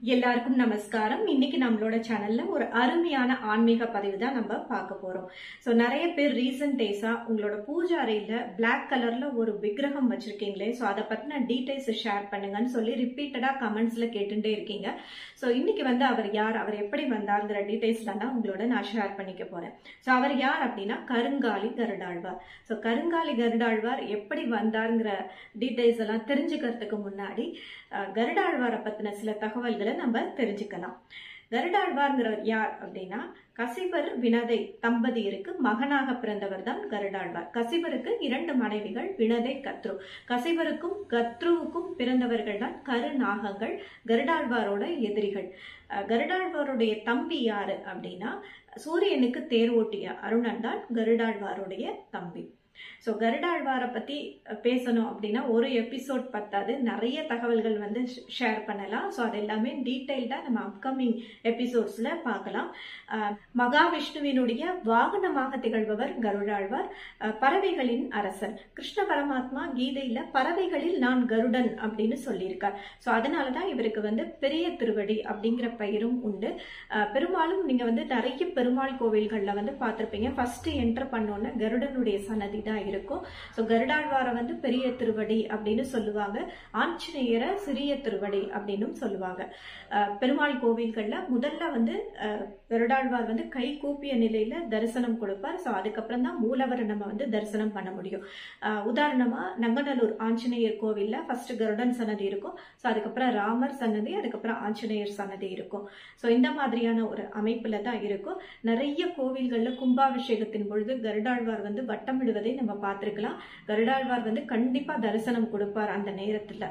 எல்லாருக்கும் நமஸ்காரம். இன்னைக்கு நம்மளோட சேனல்ல ஒரு அருமையான ஆன்மீக பதிவு தான் நம்ம பார்க்க போறோம். சோ நிறைய பேர் ரீசன்ட் டேஸா உங்களோட பூஜை அறையில பிளாக் கலர்ல ஒரு விக்கிரகம் வச்சிருக்கீங்களே, சோ அதை பத்தின டீடைல்ஸ் ஷேர் பண்ணுங்கன்னு சொல்லி ரிப்பீட்டடா கமெண்ட்ஸ்ல கேட்டுட்டே இருக்கீங்க. சோ இன்னைக்கு அவர் யார், அவர் எப்படி வந்தாருங்கிற டீடைல்ஸ் தான் உங்களோட நான் ஷேர் பண்ணிக்க போறேன். சோ அவர் யார் அப்படின்னா கருங்காலி கருடாழ்வார். சோ கருங்காலி கருடாழ்வார் எப்படி வந்தாருங்கிற டீடைல்ஸ் எல்லாம் தெரிஞ்சுக்கிறதுக்கு முன்னாடி கருடாழ்வாரை பத்தின சில தகவல்களை நம்ம தெரிஞ்சுக்கலாம். கருடாழ்வார்ங்கிறவர் யார் அப்படின்னா கசிவர் வினதை தம்பதியருக்கு மகனாக பிறந்தவர் தான் கருடாழ்வார். கசிவருக்கு 2 மனைவிகள், வினதை, கத்ரு. கசிவருக்கும் கத்ருவுக்கும் பிறந்தவர்கள் தான் கருநாகங்கள், கருடாழ்வாரோட எதிரிகள். கருடாழ்வாருடைய தம்பி யாரு அப்படின்னா சூரியனுக்கு தேர் ஓட்டிய அருணன் தான் கருடாழ்வாருடைய தம்பி. சோ கருடாழ்வாரை பத்தி பேசணும் அப்படின்னா ஒரு எபிசோட் பத்தாது, நிறைய தகவல்கள் ஷேர் பண்ணலாம். சோ அது எல்லாமே டீடைல்டா நம்ம அப்கமிங் எபிசோட்ஸ்ல பார்க்கலாம். மகாவிஷ்ணுவினுடைய வாகனமாக திகழ்பவர் கருடாழ்வார், பறவைகளின் அரசர். கிருஷ்ண பரமாத்மா கீதையில பறவைகளில் நான் கருடன் அப்படின்னு சொல்லியிருக்கார். சோ அதனாலதான் இவருக்கு பெரிய திருவடி அப்படிங்கிற பெயரும் உண்டு. பெரும்பாலும் நீங்க நிறைய பெருமாள் கோவில்கள்ல பார்த்திருப்பீங்க. ஃபர்ஸ்ட் என்டர் பண்ணோன்னு கருடனுடைய சன்னதி தான் இருக்கும். சோ கருடாழ்வார பெரிய திருவடி அப்படின்னு சொல்லுவாங்க, ஆஞ்சநேயரை சிறிய திருவடி அப்படின்னு சொல்லுவாங்க. பெருமாள் கோவில்கள்ல முதல்ல கருடாழ்வார் கை கூப்பிய நிலையில தரிசனம் கொடுப்பார். சோ அதுக்கப்புறம் தான் மூலவரை நம்ம தரிசனம் பண்ண முடியும். உதாரணமா நங்கநல்லூர் ஆஞ்சநேயர் கோவில்ல ஃபர்ஸ்ட் கருடன் சன்னதி இருக்கும். சோ அதுக்கப்புறம் ராமர் சன்னதி, அதுக்கப்புறம் ஆஞ்சநேயர் சன்னதி இருக்கும். சோ இந்த மாதிரியான ஒரு அமைப்புல தான் இருக்கும். நிறைய கோவில்கள்ல கும்பாபிஷேகத்தின் பொழுது கருடாழ்வார் வட்டமிடுவதை நம்ம பார்த்திருக்கலாம். கருடாழ்வார் கண்டிப்பா தரிசனம் கொடுப்பார் அந்த நேரத்துல.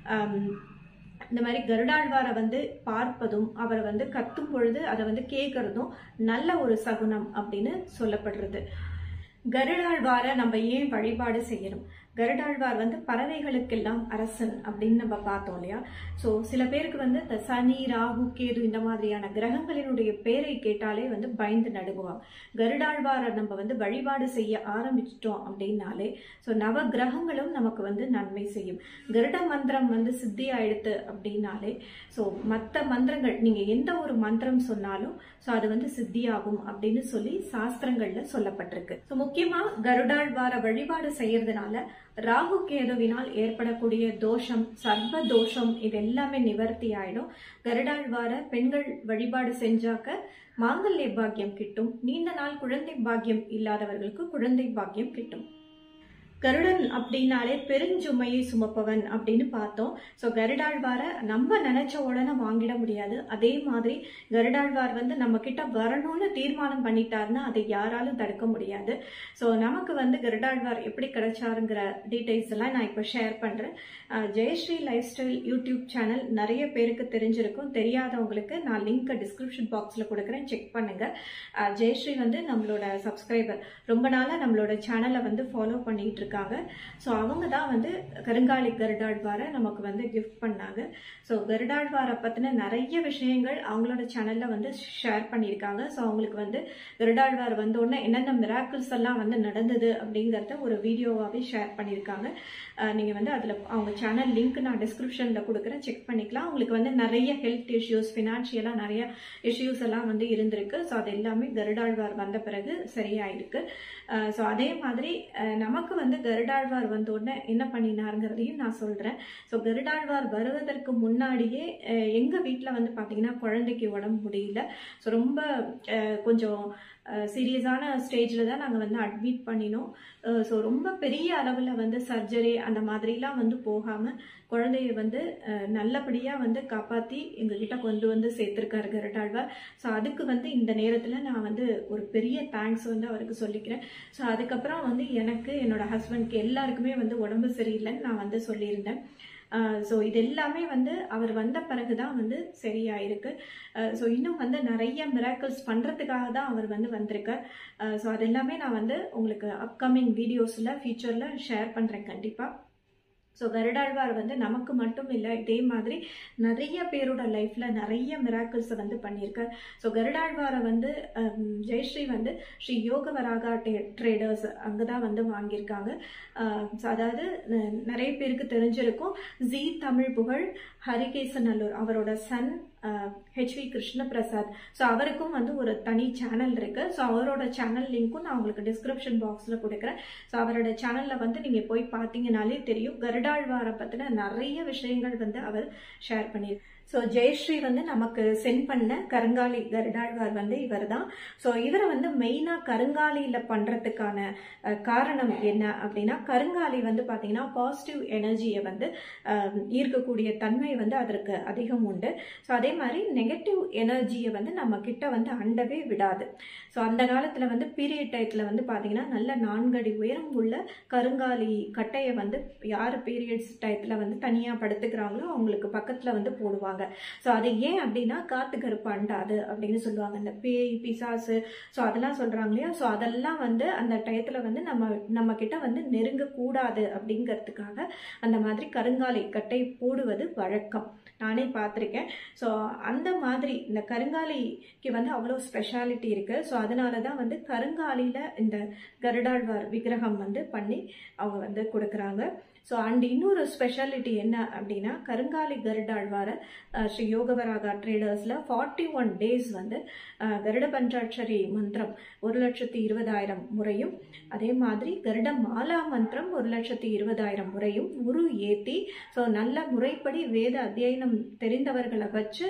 இந்த மாதிரி கருடாழ்வாரை பார்ப்பதும் அவரை கத்தும் பொழுது அதை கேட்கறதும் நல்ல ஒரு சகுனம் அப்படின்னு சொல்லப்படுறது. கருடாழ்வாரை நம்ம ஏன் வழிபாடு செய்யணும்? கருடாழ்வார் பறவைகளுக்கெல்லாம் அரசன் அப்படின்னு நம்ம பார்த்தோம் இல்லையா? சோ சில பேருக்கு இந்த சனி, ராகு, கேது இந்த மாதிரியான கிரகங்களினுடைய பேரை கேட்டாலே பயந்து நடுங்குவாங்க. கருடாழ்வாரை நம்ம வழிபாடு செய்ய ஆரம்பிச்சிட்டோம் அப்படின்னாலே சோ நவ கிரகங்களும் நமக்கு நன்மை செய்யும். கருட மந்திரம் சித்தி ஆயிடுத்து அப்படின்னாலே சோ மற்ற மந்திரங்கள் நீங்க எந்த ஒரு மந்திரம் சொன்னாலும் சோ அது சித்தியாகும் அப்படின்னு சொல்லி சாஸ்திரங்கள்ல சொல்லப்பட்டிருக்கு. சோ முக்கியமா கருடாழ்வார வழிபாடு செய்யறதுனால ராகு கேதுவினால் ஏற்படக்கூடிய தோஷம், சர்வ தோஷம் இது எல்லாமே நிவர்த்தி ஆயிடும். கருடாழ்வார பெண்கள் வழிபாடு செஞ்சாக்க மாங்கல்ய பாக்கியம் கிட்டும். நீண்ட நாள் குழந்தை பாக்கியம் இல்லாதவர்களுக்கு குழந்தை பாக்கியம் கிட்டும். கருடன் அப்படின்னாலே பெருஞ்சுமையை சுமப்பவன் அப்படின்னு பார்த்தோம். சோ கருடாழ்வார நம்ம நினைச்ச உடனே வாங்கிட முடியாது. அதே மாதிரி கருடாழ்வார் நம்ம கிட்ட வரணும்னு தீர்மானம் பண்ணிட்டாருன்னா அதை யாராலும் தடுக்க முடியாது. சோ நமக்கு கருடாழ்வார் எப்படி கிடைச்சாருங்கிற டீடைல்ஸ் எல்லாம் நான் இப்ப ஷேர் பண்றேன். Jayashree lifestyle YouTube channel நிறைய பேருக்கு தெரிஞ்சிருக்கும். தெரியாதவங்களுக்கு நான் லிங்க் டிஸ்கிரிப்ஷன் பாக்ஸ்ல கொடுக்குறேன், செக் பண்ணுங்க. ஜெயஸ்ரீ நம்மளோட சப்ஸ்கிரைபர், ரொம்ப நாளா நம்மளோட சேனலை ஃபாலோ பண்ணிட்டு இருக்காங்க. சோ அவங்க தான் கருங்காலி கருடாழ்வாரை நமக்கு கிஃப்ட் பண்ணாங்க. சோ கருடாழ்வாரை பத்தின நிறைய விஷயங்கள் அவங்களோட சேனல்ல ஷேர் பண்ணியிருக்காங்க. சோ அவங்களுக்கு கருடாழ்வார் உடனே என்னென்ன மிராக்கிள்ஸ் எல்லாம் நடந்தது அப்படிங்கறத ஒரு வீடியோவாவே ஷேர் பண்ணியிருக்காங்க. நீங்க அதுல அவங்க சேனல் லிங்க் நான் டிஸ்கிரிப்ஷன்ல கொடுக்குறேன், செக் பண்ணிக்கலாம். உங்களுக்கு நிறைய ஹெல்த் இஷ்யூஸ், பினான்சியலா நிறைய இஷ்யூஸ் எல்லாம் இருந்திருக்கு. சோ அது எல்லாமே கருடாழ்வார் வந்த பிறகு சரியாயிருக்கு. சோ அதே மாதிரி நமக்கு கருடாழ்வார் உடனே என்ன பண்ணினாருங்கிறதையும் நான் சொல்றேன். சோ கருடாழ்வார் வருவதற்கு முன்னாடியே எங்க வீட்டுல பாத்தீங்கன்னா குழந்தைக்கு உடம்பு முடியல. சோ ரொம்ப கொஞ்சம் சீரியஸான ஸ்டேஜ்ல தான் நாங்க அட்மிட் பண்ணினோம். சோ ரொம்ப பெரிய அளவுல சர்ஜரி அந்த மாதிரிலாம் போகாம குழந்தைய நல்லபடியா காப்பாத்தி எங்ககிட்ட கொண்டு சேர்த்திருக்காரு கருடாழ்வார். சோ அதுக்கு இந்த நேரத்துல நான் ஒரு பெரிய தேங்க்ஸ் அவருக்கு சொல்லிக்கிறேன். சோ அதுக்கப்புறம் எனக்கு என்னோட ஹஸ்பண்ட்க்கு எல்லாருக்குமே உடம்பு சரியில்லைன்னு நான் சொல்லியிருந்தேன். சோ இது எல்லாமே அவர் வந்த பிறகுதான் சரியாயிருக்கு. சோ இன்னும் நிறைய மிராக்கிள்ஸ் பண்றதுக்காக தான் அவர் வந்திருக்கார். சோ அது எல்லாமே நான் உங்களுக்கு அப்கமிங் வீடியோஸ்ல ஃபியூச்சர்ல ஷேர் பண்றேன் கண்டிப்பா. சோ கருடாழ்வார் நமக்கு மட்டும் இல்ல, இதே மாதிரி நிறைய பேரோட லைஃப்ல நிறைய மிராக்கிள்ஸ் பண்ணியிருக்கார். சோ கருடாழ்வாரை ஜெயஸ்ரீ ஸ்ரீ யோகவராகா ட்ரேடர்ஸ் அங்கதான் வாங்கியிருக்காங்க. அதாவது நிறைய பேருக்கு தெரிஞ்சிருக்கும், ஜி தமிழ் புகழ் ஹரிகேசநல்லூர் அவரோட son HV Krishna Prasad. So அவருக்கும் வந்து ஒரு தனி சேனல் இருக்கு. ஸோ அவரோட சேனல் லிங்க்கும் நான் உங்களுக்கு டிஸ்கிரிப்ஷன் பாக்ஸ்ல கொடுக்குறேன். ஸோ அவரோட சேனல்ல வந்து நீங்க போய் பார்த்தீங்கன்னாலே தெரியும். கருடாழ்வாரை பத்தின நிறைய விஷயங்கள் வந்து அவர் ஷேர் பண்ணியிருக்காரு. ஸோ ஜெயஸ்ரீ வந்து நமக்கு சென்ட் பண்ண கருங்காலி கருடாழ்வார் வந்து இவர் தான். ஸோ இவரை வந்து மெயினாக கருங்காலியில் பண்ணுறதுக்கான காரணம் என்ன அப்படின்னா, கருங்காலி வந்து பார்த்தீங்கன்னா பாசிட்டிவ் எனர்ஜியை வந்து ஈர்க்கக்கூடிய தன்மை வந்து அதற்கு அதிகம் உண்டு. ஸோ அதே மாதிரி நெகட்டிவ் எனர்ஜியை வந்து நம்ம கிட்ட வந்து அண்டவே விடாது. ஸோ அந்த காலத்தில் வந்து பீரியட் டயத்தில் வந்து பார்த்தீங்கன்னா நல்ல 4 அடி உயரம் உள்ள கருங்காலி கட்டையை வந்து யார் பீரியட்ஸ் டயத்தில் வந்து தனியாக படுத்துக்கிறாங்களோ அவங்களுக்கு பக்கத்தில் வந்து போடுவாங்க. ஸோ அது ஏன் அப்படின்னா காத்து கருப்பு அண்டாது அப்படின்னு சொல்லுவாங்க. இந்த பேய் பிசாசு ஸோ அதெல்லாம் சொல்றாங்க இல்லையா. ஸோ அதெல்லாம் வந்து அந்த டயத்துல வந்து நம்ம கிட்ட வந்து நெருங்கக்கூடாது அப்படிங்கிறதுக்காக அந்த மாதிரி கருங்காலி கட்டை போடுவது வழக்கம். நானே பார்த்துருக்கேன். ஸோ அந்த மாதிரி இந்த கருங்காலிக்கு வந்து அவ்வளோ ஸ்பெஷாலிட்டி இருக்கு. ஸோ அதனால தான் வந்து கருங்காலியில் இந்த கருடாழ்வார் விக்கிரகம் வந்து பண்ணி அவங்க வந்து கொடுக்குறாங்க. ஸோ அண்ட் இன்னொரு ஸ்பெஷாலிட்டி என்ன அப்படின்னா, கருங்காலி கருடாழ்வாரை ஸ்ரீ யோகவராகா ட்ரேடர்ஸில் 41 டேஸ் வந்து கருட பஞ்சாட்சரி மந்திரம் 1,20,000 முறையும், அதே மாதிரி கருட மாலா மந்திரம் 1,20,000 முறையும் ஏற்றி ஸோ நல்ல முறைப்படி வேத அத்தியனம் தெரிந்தவர்களை வச்சு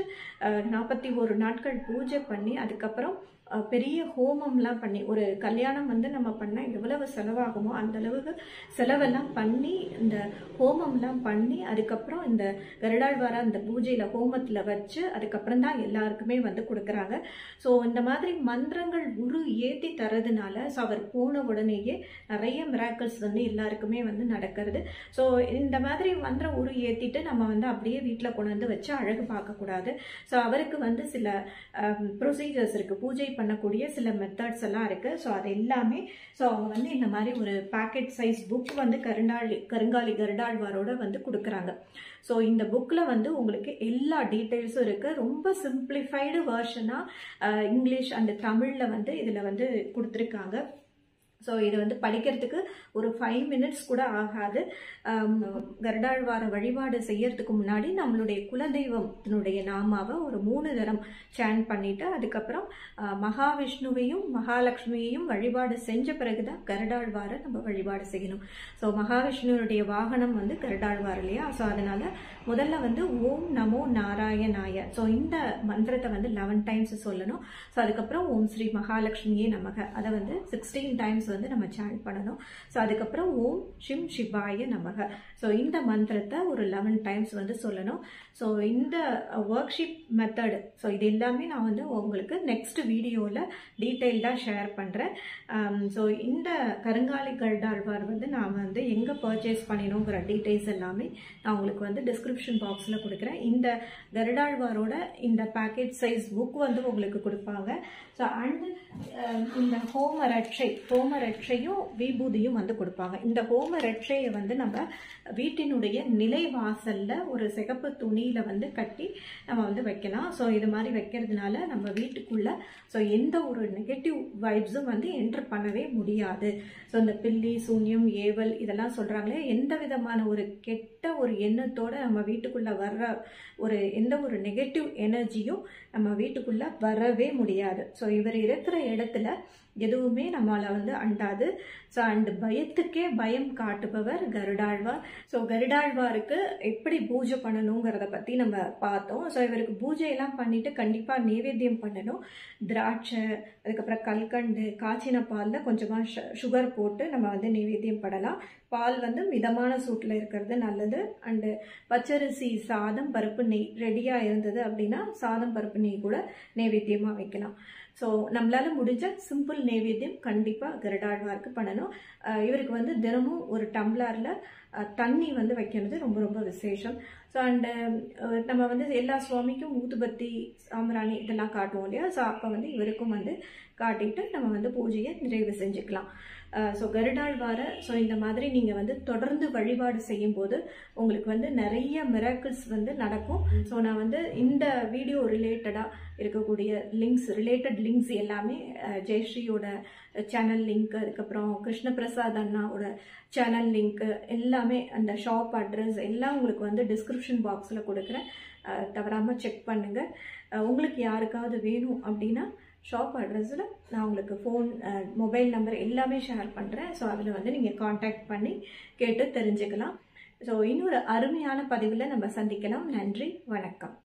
41 நாட்கள் பூஜை பண்ணி அதுக்கப்புறம் பெரிய ஹோமம்லாம் பண்ணி, ஒரு கல்யாணம் வந்து நம்ம பண்ணால் எவ்வளவு செலவாகுமோ அந்த அளவுக்கு செலவெல்லாம் பண்ணி இந்த ஹோமம்லாம் பண்ணி அதுக்கப்புறம் இந்த கருடாழ்வாரை அந்த பூஜையில் ஹோமத்தில் வச்சு அதுக்கப்புறம் தான் எல்லாருக்குமே வந்து கொடுக்குறாங்க. ஸோ இந்த மாதிரி மந்திரங்கள் ஏற்றி தரதுனால ஸோ அவர் போன உடனேயே நிறைய மிராக்கிள்ஸ் வந்து எல்லாருக்குமே வந்து நடக்கிறது. ஸோ இந்த மாதிரி மந்திரம் ஏற்றிட்டு நம்ம வந்து அப்படியே வீட்டில் கொண்டு வந்து வச்சு அழகு பார்க்கக்கூடாது. ஸோ அவருக்கு வந்து சில ப்ரொசீஜர்ஸ் இருக்குது, பூஜை பண்ணக்கூடிய சில மெத்தட்ஸ் எல்லாம் இருக்கு. ஸோ அது எல்லாமே ஸோ அவங்க வந்து இந்த மாதிரி ஒரு பேக்கெட் சைஸ் புக் வந்து கருங்காலி கருடாழ்வாரோட வந்து கொடுக்குறாங்க. ஸோ இந்த புக்கில் வந்து உங்களுக்கு எல்லா டீட்டெயில்ஸும் இருக்குது. ரொம்ப சிம்பிளிஃபைடு வேர்ஷனாக இங்கிலீஷ் அண்ட் தமிழில் வந்து இதில் வந்து கொடுத்துருக்காங்க. ஸோ இது வந்து படிக்கிறதுக்கு ஒரு 5 மினிட்ஸ் கூட ஆகாது. கருடாழ்வார வழிபாடு செய்யறதுக்கு முன்னாடி நம்மளுடைய குலதெய்வத்தினுடைய நாமாவை ஒரு 3 தரம் சேன் பண்ணிட்டு அதுக்கப்புறம் மகாவிஷ்ணுவையும் மகாலட்சுமியையும் வழிபாடு செஞ்ச பிறகுதான் கருடாழ்வாரை நம்ம வழிபாடு செய்யணும். ஸோ மகாவிஷ்ணுனுடைய வாகனம் வந்து கருடாழ்வார் இல்லையா. ஸோ அதனால முதல்ல வந்து ஓம் நமோ நாராயணாய ஸோ இந்த மந்திரத்தை வந்து 11 டைம்ஸ் சொல்லணும். ஸோ அதுக்கப்புறம் ஓம் ஸ்ரீ மகாலட்சுமியே நமக அதை வந்து 16 டைம்ஸ் வந்து நம்ம சாண்ட் பண்ணணும். ஸோ அதுக்கப்புறம் ஓம் ஷிம் சிவாய நமக ஸோ இந்த மந்திரத்தை ஒரு 11 டைம்ஸ் வந்து சொல்லணும். ஸோ இந்த ஒர்க் ஷீட் மெத்தட் ஸோ இது எல்லாமே நான் வந்து உங்களுக்கு நெக்ஸ்ட் வீடியோவில் டீட்டெயில்டாக ஷேர் பண்ணுறேன். ஸோ இந்த கருங்காலி கருடாழ்வார் வந்து நான் வந்து எங்கே பர்ச்சேஸ் பண்ணினோங்கிற டீட்டெயில்ஸ் எல்லாமே நான் உங்களுக்கு வந்து டிஸ்கிரிப்ஷன் பாக்ஸில் கொடுக்குறேன். இந்த கருடாழ்வாரோட இந்த பேக்கெட் சைஸ் புக் வந்து உங்களுக்கு கொடுப்பாங்க. ஸோ அண்ட் இந்த ஹோமரட்சையும் விபூதியும் வந்து கொடுப்பாங்க. இந்த ஹோமரட்சையை வந்து நம்ம வீட்டினுடைய நிலைவாசல்ல ஒரு சிகப்பு துணியில வந்து கட்டி நம்ம வந்து வைக்கலாம். ஸோ இது மாதிரி வைக்கிறதுனால நம்ம வீட்டுக்குள்ள ஸோ எந்த ஒரு நெகட்டிவ் வைப்ஸும் வந்து என்டர் பண்ணவே முடியாது. ஸோ இந்த பில்லி சூன்யம் ஏவல் இதெல்லாம் சொல்றாங்களே, எந்த விதமான ஒரு கெட்ட ஒரு எண்ணத்தோட நம்ம வீட்டுக்குள்ள வர்ற ஒரு எந்த ஒரு நெகட்டிவ் எனர்ஜியும் நம்ம வீட்டுக்குள்ள வரவே முடியாது. ஸோ இவர் இருக்கிற இடத்துல எதுவுமே நம்மளை வந்து அண்டாது. ஸோ அண்ட் பயத்துக்கே பயம் காட்டுபவர் கருடாழ்வார். ஸோ கருடாழ்வாருக்கு எப்படி பூஜை பண்ணணுங்கிறத பற்றி நம்ம பார்த்தோம். ஸோ இவருக்கு பூஜையெல்லாம் பண்ணிட்டு கண்டிப்பாக நைவேத்தியம் பண்ணணும். திராட்சை அதுக்கப்புறம் கல்கண்டு காய்ச்சின பாலில் கொஞ்சமாக சுகர் போட்டு நம்ம வந்து நைவேத்தியம் பண்ணலாம். பால் வந்து மிதமான சூட்டில் இருக்கிறது நல்லது. அண்டு பச்சரிசி சாதம் பருப்பு நெய் ரெடியாக இருந்தது அப்படின்னா சாதம் பருப்பு நெய் கூட நைவேத்தியமாக வைக்கலாம். ஸோ நம்மளால முடிஞ்ச சிம்பிள் நைவேத்தியம் கண்டிப்பாக கருடாழ்வாருக்கு பண்ணணும். இவருக்கு வந்து தினமும் ஒரு டம்ளரில் தண்ணி வந்து வைக்கிறது ரொம்ப ரொம்ப விசேஷம். ஸோ அண்டு நம்ம வந்து எல்லா சுவாமிக்கும் ஊதுபத்தி சாம்பிராணி இதெல்லாம் காட்டுவோம் இல்லையா. ஸோ அப்போ வந்து இவருக்கும் வந்து காட்டிட்டு நம்ம வந்து பூஜையை நிறைவு செஞ்சுக்கலாம். ஸோ கருடாழ்வார ஸோ இந்த மாதிரி நீங்கள் வந்து தொடர்ந்து வழிபாடு செய்யும்போது உங்களுக்கு வந்து நிறைய மிராக்கிள்ஸ் வந்து நடக்கும். ஸோ நான் வந்து இந்த வீடியோ ரிலேட்டடாக இருக்கக்கூடிய ரிலேட்டட் லிங்க்ஸ் எல்லாமே ஜெயஸ்ரீயோட சேனல் லிங்க், அதுக்கப்புறம் கிருஷ்ண பிரசாத் அண்ணாவோட சேனல் லிங்க் எல்லாமே அந்த ஷாப் அட்ரஸ் எல்லாம் உங்களுக்கு வந்து டிஸ்கிரிப்ஷன் பாக்ஸில் கொடுக்குறேன். தவறாமல் செக் பண்ணுங்கள். உங்களுக்கு யாருக்காவது வேணும் அப்படின்னா ஷாப் அட்ரஸில் நான் உங்களுக்கு மொபைல் நம்பர் எல்லாமே ஷேர் பண்ணுறேன். ஸோ அதில் வந்து நீங்கள் காண்டாக்ட் பண்ணி கேட்டு தெரிஞ்சுக்கலாம். ஸோ இன்னொரு அருமையான பதிவில் நம்ம சந்திக்கலாம். நன்றி, வணக்கம்.